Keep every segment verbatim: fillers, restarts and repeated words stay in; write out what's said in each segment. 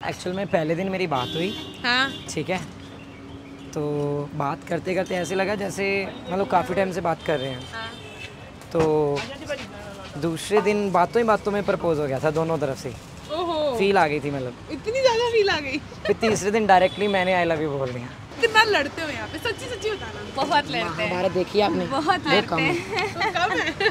Actual में पहले दिन मेरी बात हुई। हाँ ठीक है, तो बात करते करते ऐसे लगा जैसे मतलब काफ़ी टाइम से बात कर रहे हैं। हाँ। तो दूसरे दिन बातों ही बातों में प्रपोज हो गया था दोनों तरफ से। ओहो, फील आ गई थी, मतलब इतनी ज्यादा फील आ गई। फिर तीसरे दिन डायरेक्टली मैंने आई लव यू बोल दिया। कितना लड़ते हो यहाँ पे, सच्ची सच्ची बताना। बहुत लड़ते हैं, हमारा देखिए आपने, बहुत बहुत कम लड़ते है। हैं। तो कम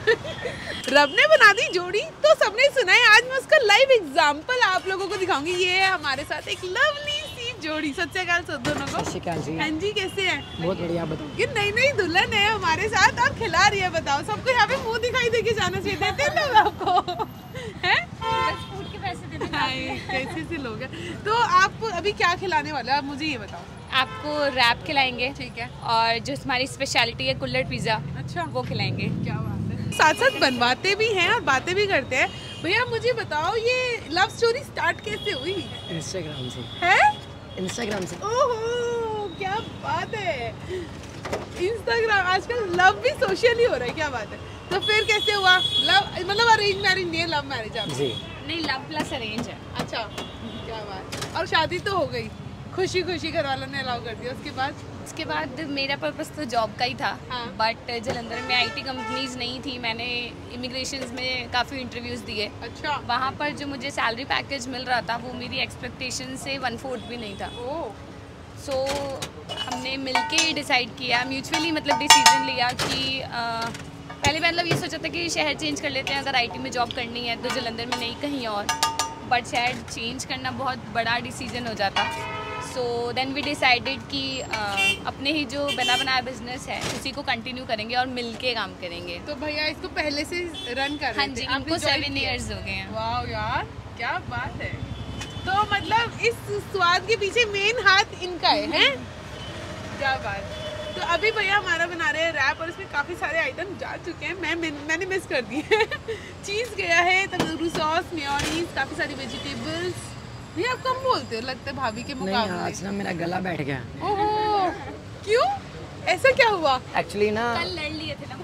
है। रब ने बना दी जोड़ी तो सबने सुना है। आज मैं उसका लाइव एग्जांपल आप लोगों को दिखाऊंगी। ये है हमारे साथ एक लवली सी जोड़ी। सत श्री अकाल सब दोनों को। सत श्री अकाल जी। हाँ जी, कैसे हैं? बहुत बढ़िया, आप बताओ। ये नई नई दुल्हन है हमारे साथ और खिला रही है। बताओ, सबको यहाँ पे मुंह दिखाई देके जाना चाहिए। देते हैं लोग आपको, हैं? बस फूड के पैसे दे देना। कैसे से लोग हैं। तो आप अभी क्या खिलाने वाले हो, आप मुझे ये बताओ। आपको रैप खिलाएंगे, ठीक है, और जो हमारी स्पेशलिटी है कुल्हड़ पिज़्ज़ा, अच्छा वो खिलाएंगे। क्या बात है। साथ साथ बनवाते भी हैं और बातें भी करते हैं। भैया मुझे बताओ, ये लव स्टोरी स्टार्ट कैसे हुई? इंस्टाग्राम से। है इंस्टाग्राम से। ओहो, क्या बात है। इंस्टाग्राम, आजकल लव भी सोशल ही हो रहा है। क्या बात है। तो फिर कैसे हुआ लव? मतलब अरेंज मैरिज नहीं है, लव मैरिज आप? जी नहीं, लव प्लस अरेंज है। अच्छा, क्या बात। और शादी तो हो गई, खुशी खुशी घर वालों ने अलाउ कर दिया। उसके बाद उसके बाद मेरा पर्पस तो जॉब का ही था, हाँ। बट जलंधर में आईटी कंपनीज नहीं थी। मैंने इमिग्रेशन में काफ़ी इंटरव्यूज़ दिए। अच्छा, वहाँ पर जो मुझे सैलरी पैकेज मिल रहा था वो मेरी एक्सपेक्टेशन से वन फोर्थ भी नहीं था। ओह, सो so, हमने मिलके डिसाइड किया, म्यूचुअली मतलब डिसीजन लिया कि आ, पहले मतलब ये सोचा था कि शहर चेंज कर लेते हैं, अगर आईटी में जॉब करनी है तो जलंधर में नहीं कहीं और। बट शहर चेंज करना बहुत बड़ा डिसीजन हो जाता। सो देन वी डिसाइडेड कि आ, अपने ही जो बना बनाया बिजनेस है उसी को कंटिन्यू करेंगे और मिलके काम करेंगे। तो भैया इसको पहले से रन कर रहे हाँ थे? जी, आपने इनको join सेवन किया? ईयर्स हो गए हैं। वाह यार, क्या बात है। तो मतलब इस स्वाद के पीछे मेन हाथ इनका है, हैं? क्या बात। तो अभी भैया हमारा बना रहे हैं रैप और इसमें काफ़ी सारे आइटम जा चुके हैं। मैं मैंने मिस कर दिए। चीज़ गया है, तंदूरी सॉस, मेयोनीज, काफ़ी सारी वेजिटेबल्स। भैया आप कम बोलते हो, लगता है भाभी के नहीं, मुकाबले। आज ना मेरा गला बैठ गया। ओहो, क्यों, ऐसा क्या हुआ? एक्चुअली ना कल लड़ लिए थे ना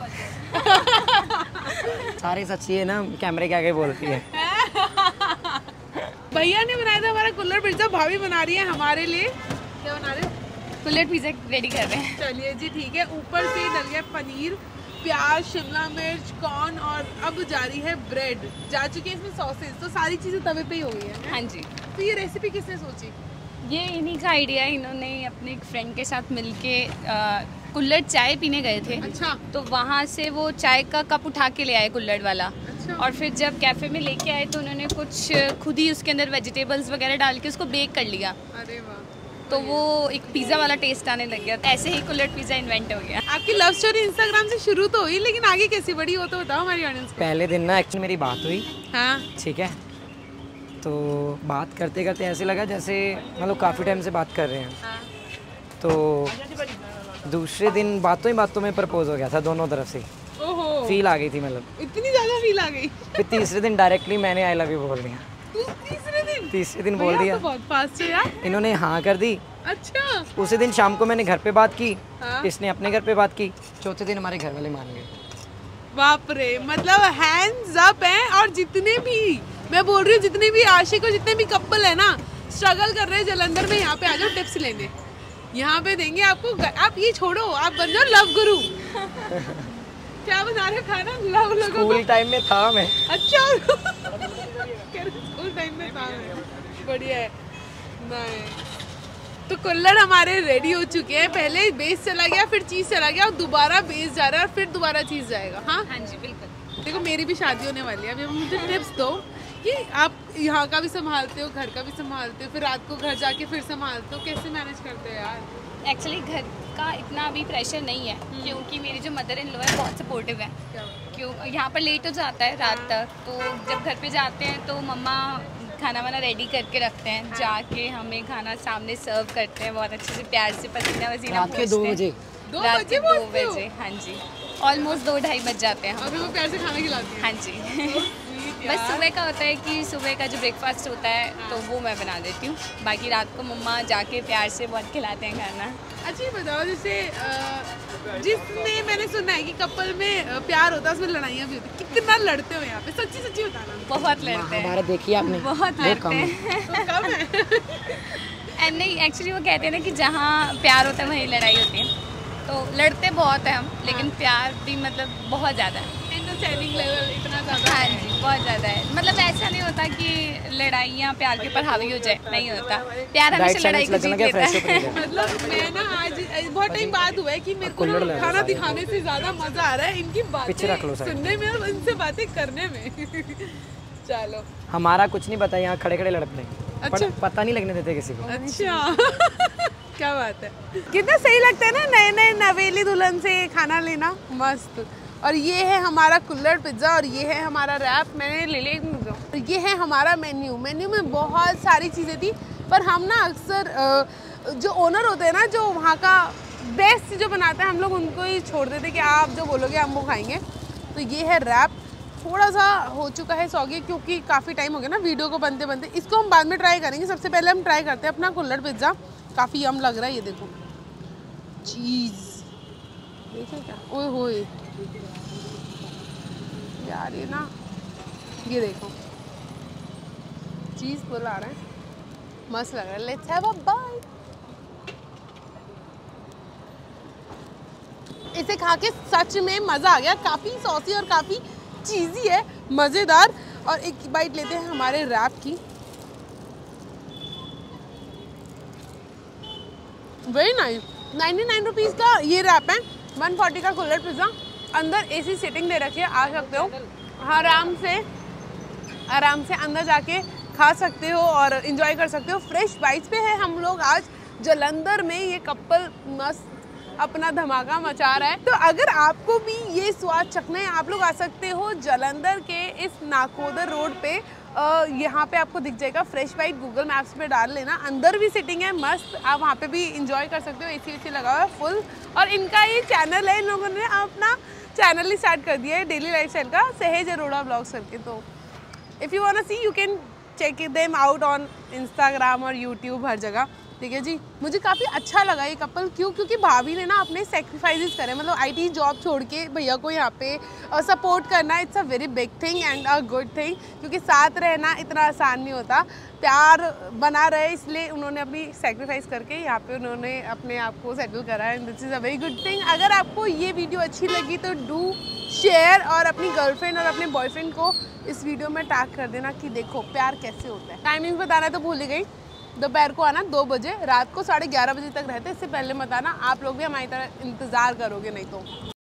बहुत। सारी सच्ची है ना, कैमरे के आगे बोलती है। भैया ने बनाया था हमारा कुल्हड़ पिज़्ज़ा, भाभी बना रही है हमारे लिए। क्या बना रहे हो? कुल्हड़ पिज़्ज़ा रेडी कर रहे हैं। चलिए जी, ठीक है। ऊपर से डल गया पनीर, प्याज, शिमला मिर्च, कॉर्न और अब जा रही है ब्रेड। जा चुकी है इसमें सॉसेज। तो सारी चीज़ें तवे पे ही हो गई है। हाँ जी, तो ये रेसिपी किसने सोची? ये इन्हीं का आइडिया। इन्होंने अपने एक फ्रेंड के साथ मिलके आ, कुल्हड़ चाय पीने गए थे। अच्छा, तो वहाँ से वो चाय का कप उठा के ले आए कुल्हड़ वाला। अच्छा। और फिर जब कैफ़े में लेके आए तो उन्होंने कुछ खुद ही उसके अंदर वेजिटेबल्स वगैरह डाल के उसको बेक कर लिया। अरे वाह, तो वो एक पिज़्ज़ा वाला टेस्ट आने लग गया। ऐसे ही कुल्हड़ पिज़्ज़ा इन्वेंट हो गया। आपकी लव स्टोरी इंस्टाग्राम से शुरू तो हुई, लेकिन आगे कैसी बढ़ी वो तो बताओ हमारी ऑडियंस को। पहले दिन ना एक्चुअली मेरी बात हुई। हाँ, ठीक है, तो बात करते करते ऐसे लगा जैसे मतलब काफ़ी टाइम से बात कर रहे हैं। हाँ। तो दूसरे दिन बातों ही बातों में प्रपोज हो गया था दोनों तरफ से। ओहो, फील आ गई थी, मतलब इतनी ज्यादा फील आ गई। फिर तीसरे दिन डायरेक्टली मैंने आई लव यू बोल दिया। तीसरे दिन? तीसरे दिन बोल भैया दिया। तो बहुत फास्ट है यार। इन्होंने हाँ कर दी। अच्छा, उसी दिन शाम को मैंने घर पे बात की, हाँ। इसने अपने घर पे बात की। चौथे दिन हमारे घर वाले मान गए। बाप रे, मतलब हैंड्स अप हैं। और जितने भी, मैं बोल रही हूँ, जितने भी आशिक और जितने भी कपल है ना, स्ट्रगल कर रहे हैं जलंधर में, यहाँ पे आ जाओ टिप्स लेने। यहाँ पे देंगे आपको। आप ये छोड़ो, आप बन जाओ लव गुरु। क्या बना रहे हो खाना? लव लोगों को। स्कूल टाइम में था मैं। अच्छा, स्कूल टाइम में था मैं। बढ़िया है। नहीं, तो कुल्हड़ हमारे रेडी हो चुके हैं। पहले बेस चला गया, फिर चीज़ चला गया, और दोबारा बेस जा रहा है और फिर दोबारा चीज़ जाएगा। हाँ हाँ जी, बिल्कुल। देखो, मेरी भी शादी होने वाली है। अभी मुझे टिप्स दो कि आप यहाँ का भी संभालते हो, घर का भी संभालते हो, फिर रात को घर जाके फिर संभालते हो, कैसे मैनेज करते हो यार? एक्चुअली घर का इतना अभी प्रेशर नहीं है, क्योंकि मेरी जो मदर इन लॉ है बहुत सपोर्टिव है। क्या? क्यों, यहाँ पर लेट हो जाता है रात तक, तो जब घर पे जाते हैं तो मम्मा खाना वाना रेडी करके रखते हैं। हाँ। जाके हमें खाना सामने सर्व करते हैं, बहुत अच्छे से प्यार से, पसीना वसीना रात के दो बजे। दो रात बजे के दो पहुंचते हो? बजे, हाँ जी, ऑलमोस्ट दो ढाई बज जाते हैं और हम। फिर वो प्यार से खाना खिलाती है। हाँ जी। Sweet बस सुबह का होता है कि सुबह का जो ब्रेकफास्ट होता है तो वो मैं बना देती हूँ, बाकी रात को मम्मा जाके प्यार से बहुत खिलाते हैं खाना। अच्छा ये बताओ, जैसे अ, जिसमें मैंने सुना है कि कपल में अ, प्यार होता है उसमें लड़ाइयाँ भी होती, कितना लड़ते हो यहाँ पे? सच्ची सच्ची बताना। बहुत लड़ते हैं, हमारा देखिए आपने, बहुत लड़ते हैं। तो कम है। एंड नहीं, एक्चुअली वो कहते हैं ना कि जहाँ प्यार होता है वहीं लड़ाई होती है, तो लड़ते बहुत है हम, लेकिन प्यार भी मतलब बहुत ज़्यादा है। एंटरटेनिंग लेवल इतना ज़्यादा हाँ है। जी, बहुत ज़्यादा है। मतलब ऐसा नहीं होता कि लड़ाइयाँ प्यार के ऊपर हावी हो जाए, नहीं होता। प्यार हमेशा लड़ाई को जीत लेता है। मतलब मैं ना आज बहुत टाइम बाद हुआ है कि मेरे को ना खाना दिखाने से ज़्यादा मज़ा आ रहा है इनकी बातें सुनने में और इनसे बातें करने में। चलो, हमारा कुछ नहीं पता, यहाँ खड़े खड़े लड़ते हैं। अच्छा। पर पता नहीं लगने देते किसी को। अच्छा। क्या बात है, कितना सही लगता है ना नए नए नवेली दुल्हन से खाना लेना, मस्त। और ये है हमारा कुल्हड़ पिज्ज़ा और ये है हमारा रैप, मैंने ले लिया। तो ये है हमारा मेन्यू। मेन्यू में बहुत सारी चीज़ें थी, पर हम ना अक्सर जो ओनर होते हैं ना, जो वहाँ का बेस्ट जो बनाते हैं, हम लोग उनको ही छोड़ देते कि आप जो बोलोगे हम वो खाएंगे। तो ये है रैप, थोड़ा सा हो चुका है सॉगी क्योंकि काफ़ी टाइम हो गया ना वीडियो को बनते बनते। इसको हम बाद में ट्राई करेंगे, सबसे पहले हम ट्राई करते हैं अपना कुल्हड़ पिज्ज़ा। काफ़ी यम लग रहा है, ये देखो चीज़, देखिए क्या, ओए होए यार, ये ना, ये देखो चीज़ फुल आ रहा है, मस्त लग रहा है। Let's have a bite. इसे खा के सच में मज़ा आ गया, काफ़ी सॉसी और काफ़ी चीज़ी है, मज़ेदार। और एक बाइट लेते हैं हमारे रैप की। Very nice. Ninety nine rupees का ये रैप है, वन फोर्टी का कुल्हड़ पिज़्ज़ा। अंदर एसी सीटिंग दे रखी है, आ सकते हो आराम से, आराम से अंदर जाके खा सकते हो और इन्जॉय कर सकते हो। फ्रेश बाइट्स पे है हम लोग आज जालंधर में, ये कपल मस्त अपना धमाका मचा रहा है। तो अगर आपको भी ये स्वाद चखना है, आप लोग आ सकते हो जालंधर के इस नाकोदर रोड पे। यहाँ पे आपको दिख जाएगा फ्रेश बाइट, गूगल मैप्स पे डाल लेना। अंदर भी सिटिंग है मस्त, आप वहाँ पे भी इंजॉय कर सकते हो। एसी वेसी लगा हुआ है फुल। और इनका ये चैनल है, इन लोगों ने अपना चैनल ही स्टार्ट कर दिया है डेली लाइफस्टाइल का, सहेज अरोड़ा ब्लॉग्स करके। तो if you want to see, you can check them out on Instagram और यूट्यूब, हर जगह। ठीक है जी, मुझे काफ़ी अच्छा लगा ये कपल। क्यों? क्योंकि भाभी ने ना अपने सेक्रीफाइसेस करे, मतलब आईटी जॉब छोड़ के भैया को यहाँ पे सपोर्ट करना, it's a very big thing and a good thing. क्योंकि साथ रहना इतना आसान नहीं होता, प्यार बना रहे, इसलिए उन्होंने अपनी सेक्रीफाइस करके यहाँ पे उन्होंने अपने आप को सेटल करा है। This is a very good thing. अगर आपको ये वीडियो अच्छी लगी तो डू शेयर और अपनी गर्लफ्रेंड और अपने बॉयफ्रेंड को इस वीडियो में टैग कर देना कि देखो प्यार कैसे होता है। टाइमिंग बताना तो भूल ही गई, दोपहर को आना दो बजे, रात को साढ़े ग्यारह बजे तक रहते हैं, इससे पहले मत आना। आप लोग भी हमारी तरह इंतज़ार करोगे नहीं तो।